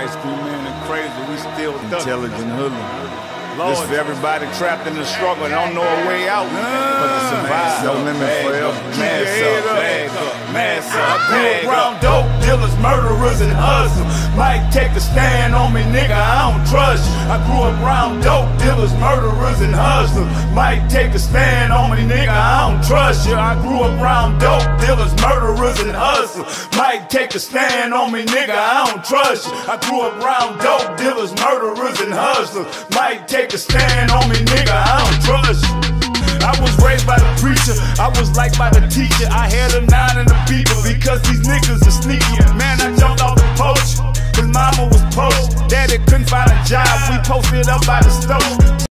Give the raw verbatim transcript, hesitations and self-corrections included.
Ice Cream Man and Crazy, we still thuggin'. Intelligent hoodlum. This for everybody trapped in the struggle and don't know a way out but to survive. No limit forever. Mass up, bag up, mass up, I grew bag up around up. dope dealers, murderers, and hustlers. Might take a stand on me, nigga, I don't trust you. I grew up around dope dealers, murderers, and hustlers. Might take a stand on me, nigga, I don't trust you. I grew up around dope dealers, murderers, and hustlers. Might take a stand on me, nigga, I don't trust you. I grew up around dope dealers, murderers, and hustlers. Might take a stand on me, nigga, I don't trust you. I was raised by the preacher, I was liked by the teacher. I had a nine and a beeper because these niggas are sneaky. Man, I jumped off the porch, cause mama was post. Daddy couldn't find a job, we posted up by the stove.